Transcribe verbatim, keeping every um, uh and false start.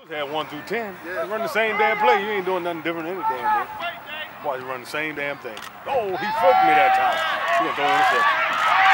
Had one through ten. Yeah. You run the same damn play. You ain't doing nothing different than any damn way. Why you run the same damn thing? Oh, he fooled me that time. He gonna throw in a second.